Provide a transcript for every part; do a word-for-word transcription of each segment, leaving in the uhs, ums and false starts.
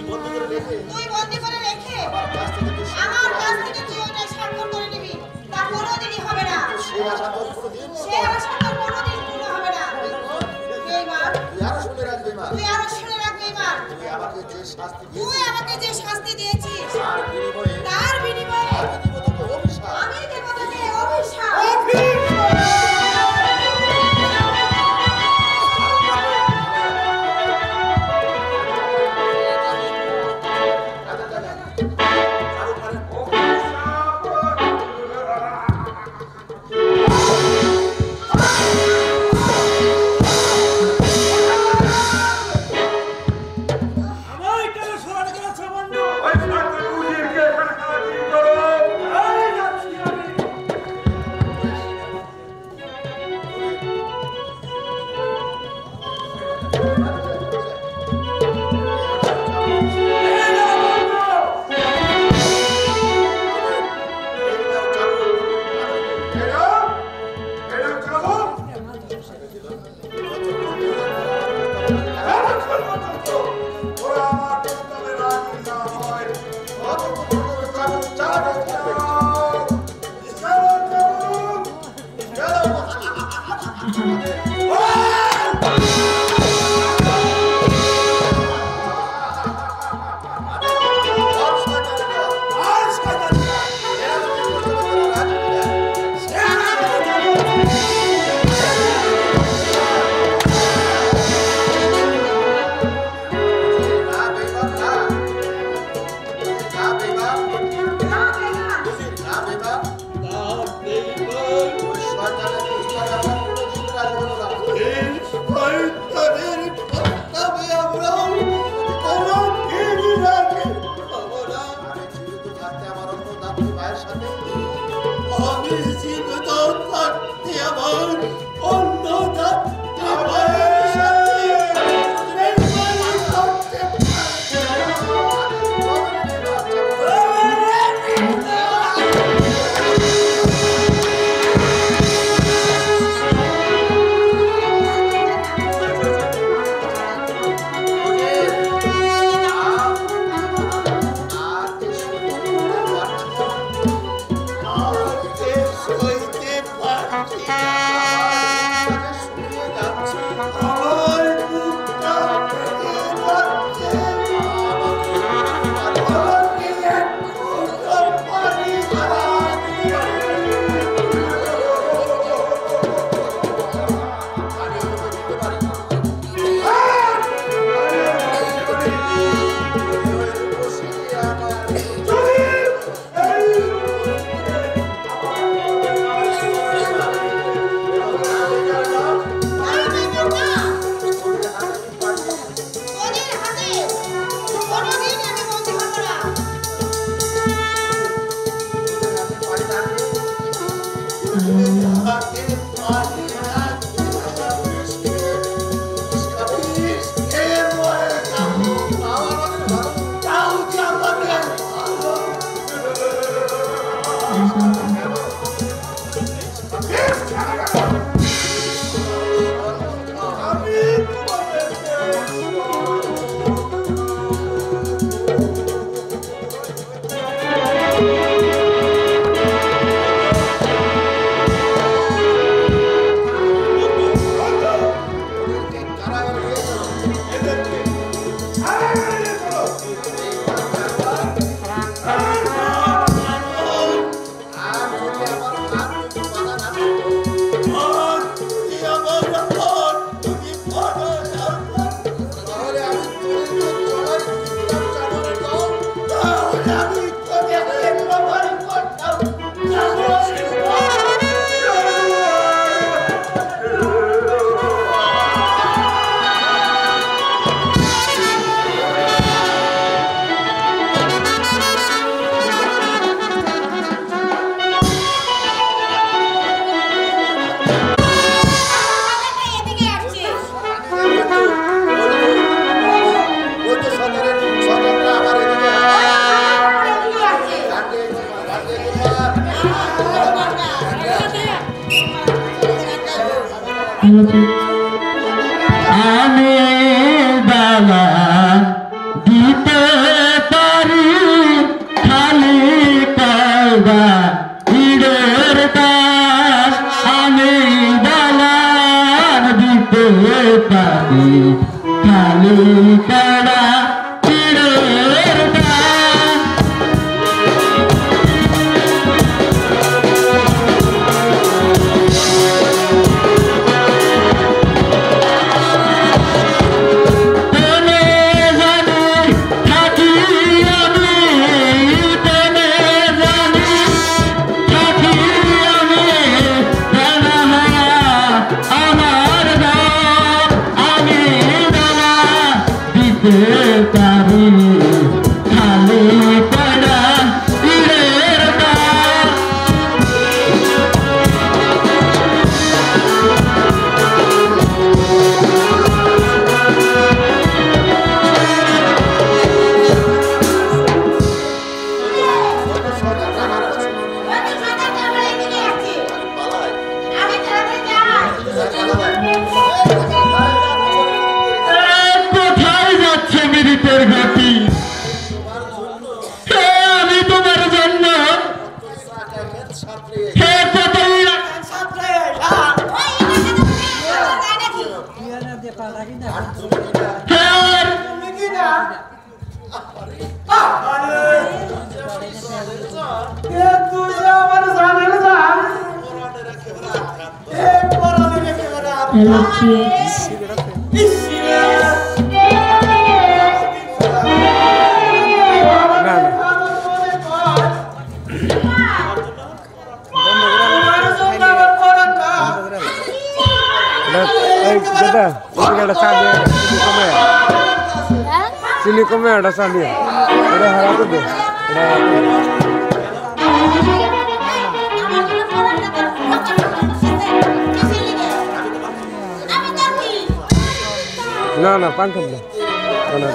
তুই বন্দি করে রেখে আমার কাছ থেকে তুই ওটা স্বাক্ষর করে নিবি, তা কোনোদিনই হবে না। সে আশা তোর কোনোদিন পূর্ণ হবে না। বেঈমান, তুই আরো শুনে রাখবি মা, তুই আরো শুনে রাখবি মা, তুই আমাকে যে শাস্তি দিয়েছিস, তুই আমাকে যে শাস্তি দিয়েছিস তার বিনিময়ে তার বিনিময়ে আমি দেব তোকে অভিশাপ, আমি দেব তোকে অভিশাপ। আমি বালা দিতে তারি খালি পড়া ইড়ের দান কোথায় যাচ্ছে মিরিতের গতি হে আমি তোমার জন্য হে কতই Hello, kids. Sini kome ada sandi ya? Ada harap tuh deh. Na na pantun deh. Mana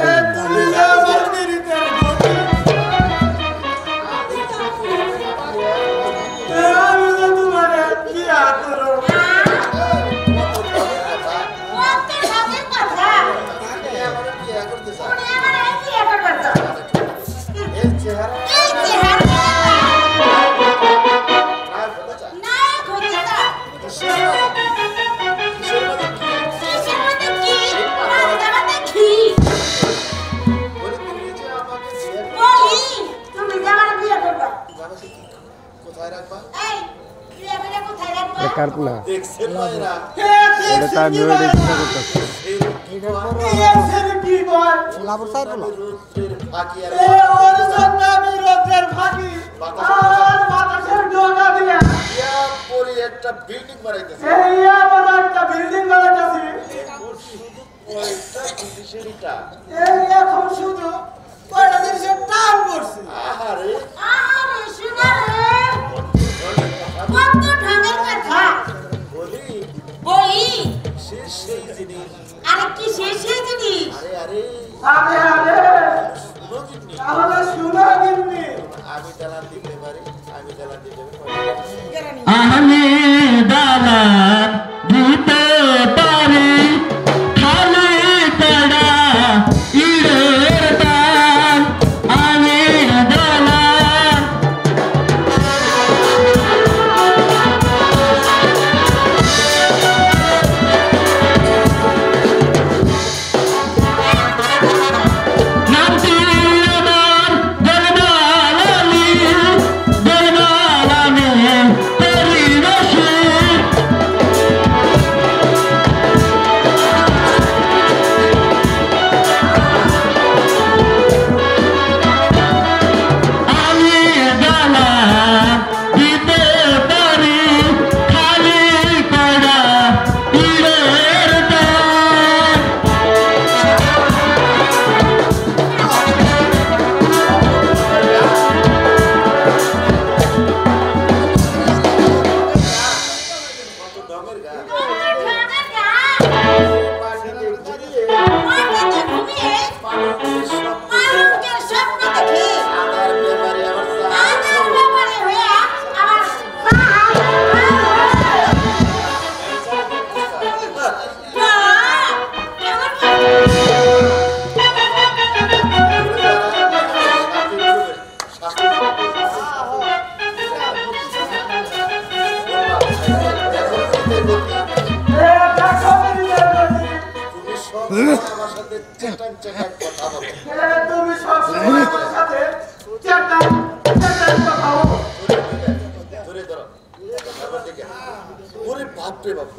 karpuna. Ada tamu ada kita kita. Lapor saya pula. Eh orang sana miroter bagi. Ah mata ser doga dia. Ya puri একটা building বানাইতেছে। এই আমার একটা building বানাইতেছে। ওইটা বিদেশিটা। এই এখন শুধু কয়টা জিনিসের দাম করছে। আহারে আহারে শুনা রে। কত ঢাকার কথা বলি বলি শেষ সেই জিনিস আরে কি শেষ সেই জিনিস আরে আরে আরে আরে শুনো জিনিস আমাকে শুনো জিনিস আমি দালান দিতে পারি আমি দালান দিতে পারি আমি দালান দিতে পারি খালি পড়া ইড়ের দান আমি দালান নামটি আমার দরবারালি দরবারানি পরিবেশে আমি দালান দিতে পারি খালি পড়া ইড়ের দান কত দমের গা ঢাকার গা পাশে ঘুরিয়ে মাটিতে ঘুমিয়ে মানুষের সব মানুষের স্বপ্ন দেখে আদার ব্যাপারে আমার আদার ব্যাপারে হয়ে আমার আমার সাথে চেটান চেটান কথা বলো তুমি সব সময় আমার সাথে চাটা চাটা কথা বলো ধরে ধরো আবার দেখে ওরে বাপ রে বাপ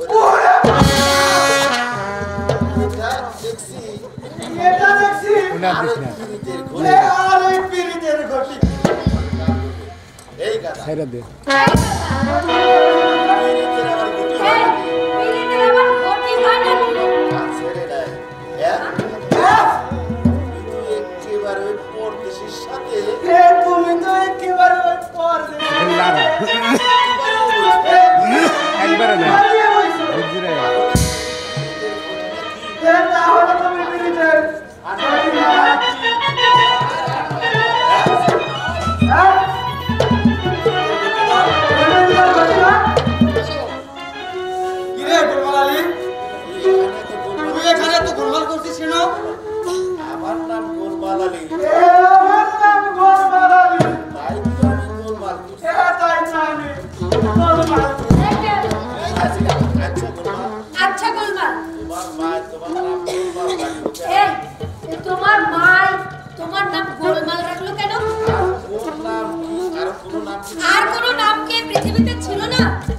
এটা দেখছি এটা দেখছি উনা দিস না এ আর এই পিরিতের ঘটি এই গাদা ছেড়ে দে পিরিতের আমার গুটি হয় নাকি? বিলিনের আবার ক্ষতি হয় নাকি ছেড়ে দেয় হ্যাঁ তুই একেবারে ওই পরদেশের সাথে এ তুমি তো একেবারে ওই পরদেশ একবারে না পালিয়ে বসছো। এ তাহলে তুমি বিরিজের কিরে গোলমাল আলী তুই এখানে তো গোলমাল করছিস কেন? আমার নাম গোলমাল আলী এ আমার নাম গোলমাল আলী। তাই তো আমি গোলমাল করছি। এ তাই না আমি গোলমাল। আচ্ছা গোলমাল আচ্ছা গোলমাল, তোমার মা তোমার নাম গোলমাল রাখলো কেন? এই তোমার মাই তোমার নাম গোলমাল রাখলো কেন? আর ওর নাম কি? আর কোনো নাম কি? আর কোনো নাম কি পৃথিবীতে ছিল না?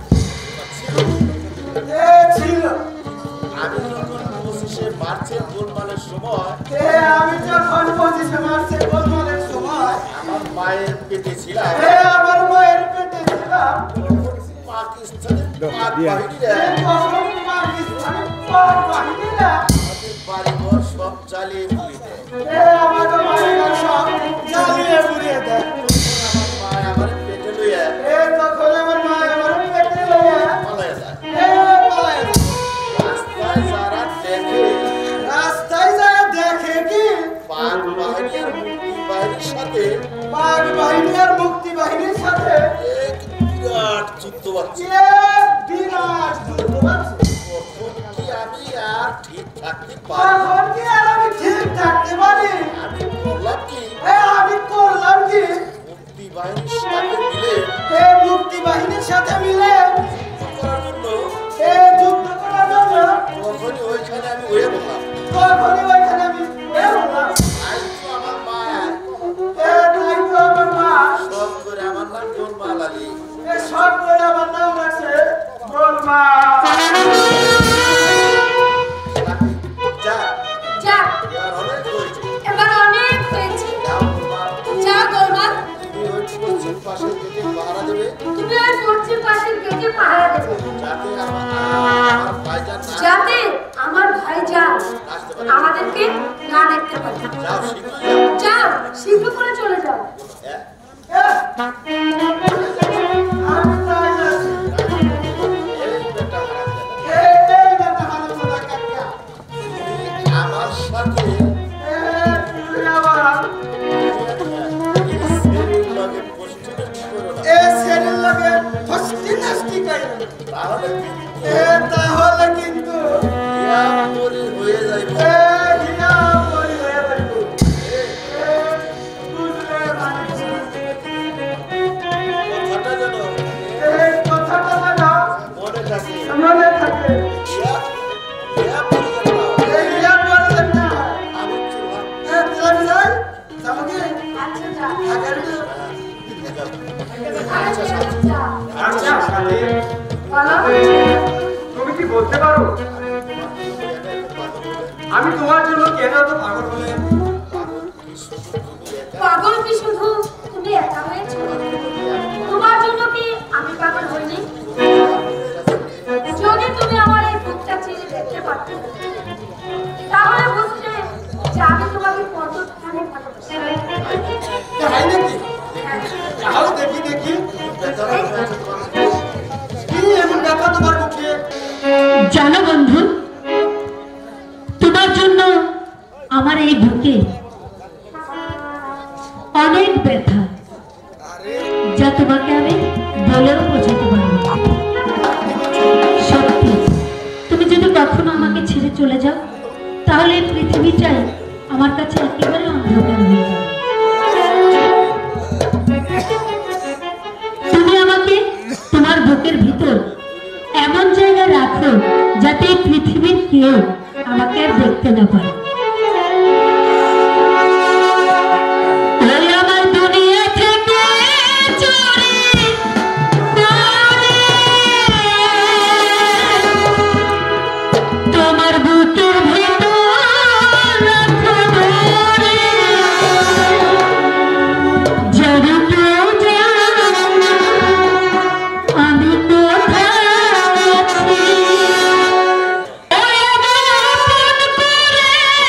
এ ছিল। আমি যখন পঁচিশে মার্চের গোলমালের সময় এ আমি যখন পঁচিশে মার্চে গোলমালের সময় আমার মায়ের পেটে ছিলাম এ আমার মায়ের পেটে ছিলাম। পাকিস্তানের পাক বাহিনীরা এ তখন পাকিস্তানের পাক বাহিনীরা আমাদের বাড়িঘর সব জ্বালিয়ে পুড়িয়ে দেয়। এ আমাদের বাড়িঘর সব জ্বালিয়ে পুড়িয়ে দেয়। আমার মা আমার পেটে লইয়া এ তখন আমার মা আমার পেটে লইয়া পালাইয়া যায়। এ পালায় যায়। রাস্তায় যারা দেখে রাস্তায় যায় দেখে কি পাক বাহিনী আর মুক্তি বাহিনীর সাথে পাক বাহিনী আর মুক্তি বাহিনীর সাথে এক বিরাট যুদ্ধ হচ্ছে। এ বিরাট যুদ্ধ হচ্ছে। তখন কি আমি আর ঠিক থাকতে পারি? তখন কি আর আমি ঠিক থাকতে পারি? আমি বললাম কি এ আমি করলাম কি মুক্তি বাহিনীর সাথে মিলে এ মুক্তি বাহিনীর সাথে মিলে যুদ্ধ করার জন্য এ যুদ্ধ করার জন্য তখনই ওইখানে আমি হয়ে বললাম। তখনই ওইখানে আমি এ বললাম তাই তো আমার মা এ তাই তো আমার মা সব করে আমার নাম গোলমাল আলী। এ সব করে আমার নাম রাখছে গোলমা। যা যা, এবার অনেক হয়েছে। এবার অনেক হয়েছে। যাও গোলমাল, যা গোলমাল, তুমি ওই পশ্চিম পাশের দিকে পাহারা দেবে তুমি ওই পশ্চিম পাশের গেটে পাহারা দেবে, যাতে আমার আমার ভাইজান না যাতে আমার ভাইজান আসতে পারে। আমাদেরকে না দেখতে পারে। যাও শীঘ্রই যাও। যাও, শীঘ্র করে চলে যাও। হ্যাঁ? এ আমি তাই যাচ্ছি। এই বেটা হারামজাদা, এ এই বেটা হারামজাদা কাকা। তুমি আমার সাথে এ তুই আমার এই ছেলের লগে পশ্চিমে কি করো না? এ সেরির লগে ফস্তি নাস্তি করে। তাহলে এ তাহলে কিন্তু ইয়া পরি হয়ে যাইব। এ হিয়া পরি হয়ে যাইব। এ বুঝলে মানে কথাটা যেন এই কথাটা যেন মনে থাকে। মনে থাকে। ইয়া ইয়া পরি যেন না হয়। এই হিয়া পরি যেন না হয়। আমি চললাম। এ চলে যাই যাবো কি আচ্ছা যা, আগে যাও। আচ্ছা যা। আচ্ছা শালি বলো, তুমি কি বলতে পারো আমি তোমার জন্য কেন এত পাগল হলে? পাগল কি শুধু তুমি একা হয়েছো? তোমার জন্য কি আমি পাগল হইনি? যদি তুমি আমার এই বুকটা চিরে দেখতে পারতে, তাহলে বুঝতে যে আমি তোমাকে কতখানি ভালোবাসি। তাই নাকি? তাহলে দেখি দেখি কি এমন ব্যথা তোমার মুখে? জানো বন্ধু, তোমার জন্য আমার এই বুকে অনেক ব্যথা, যা তোমাকে আমি বলেও বোঝাতে পারবো না। সত্যি, তুমি যদি কখনো আমাকে ছেড়ে চলে যাও, তাহলে এই পৃথিবীটাই আমার কাছে একেবারে অন্ধকার হয়ে যাবে। তুমি আমাকে তোমার বুকের ভিতর এমন জায়গায় রাখো যাতে এই পৃথিবীর কেউ আমাকে আর দেখতে না পারে। ওই আমার দুনিয়া থেকে চুরি করে তোমার বুকের ভিতর রাখো ধরে, যদি কেউ জানে আমি কোথায় আছি, ওই আমার আপন করে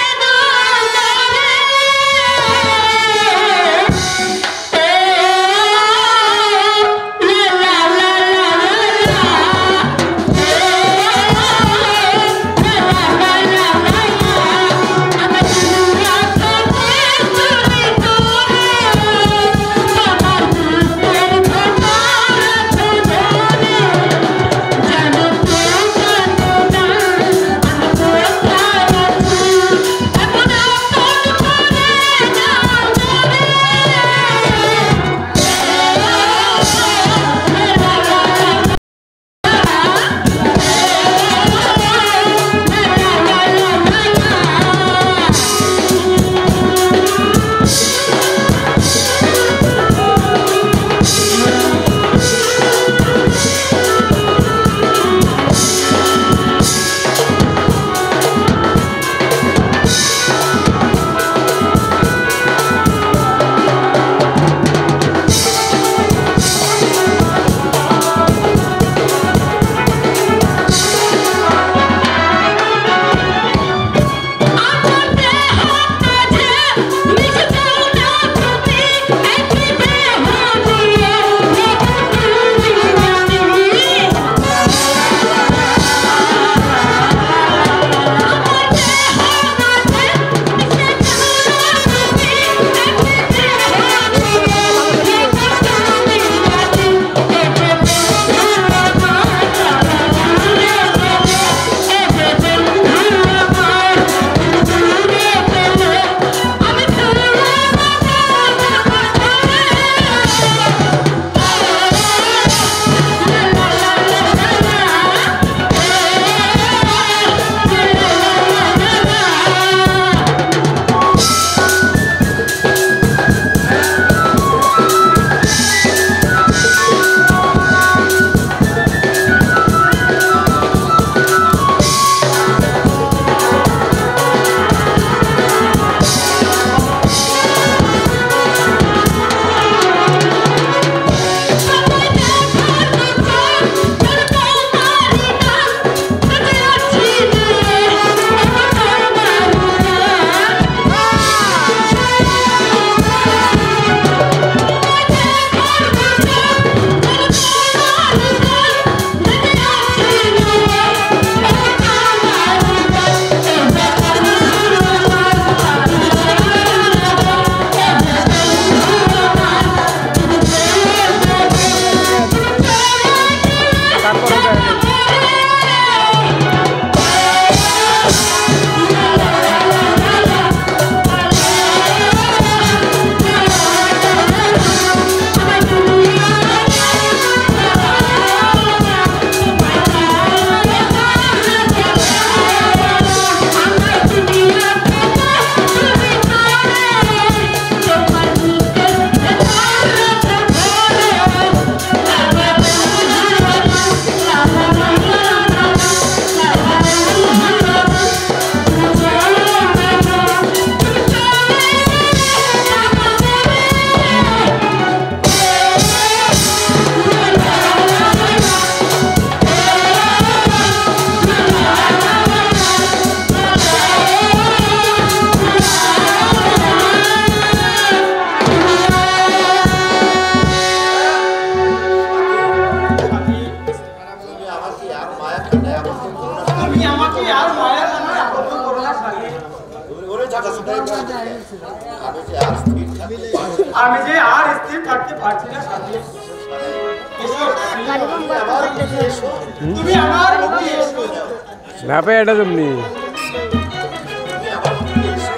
যে আর স্থির থাকতে পারছি না। আমি যে আর স্থির থাকতে পারছি না সাথী। এসো, তুমি আমার মুখে এসো। তুমি আমার মুখে এসো। না পাই এটা জমনি তুমি আমার মুখে এসো।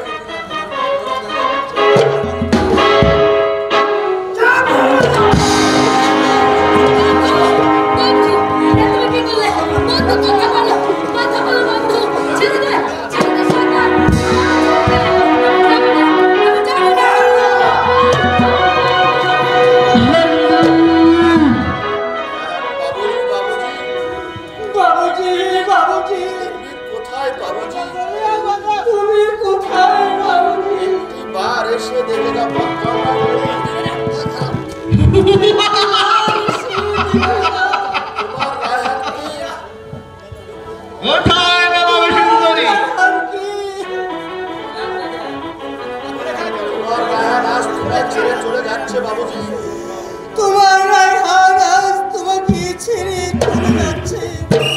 বাবুজি, বাবুজি, বাবুজি, বাবুজি, তুমি কোথায় বাবুজি? তুমি কোথায় বাবুজি? একটিবার এসে দেখে না পত্র তোমার রায়হানকে কোথায় গেল সুন্দরী? আর কি? তোমার রায়হান আজ তোমায় ছেড়ে চলে যাচ্ছে বাবুজি। তোমার রায়হান আজ তোমাকে ছেড়ে চলে যাচ্ছে।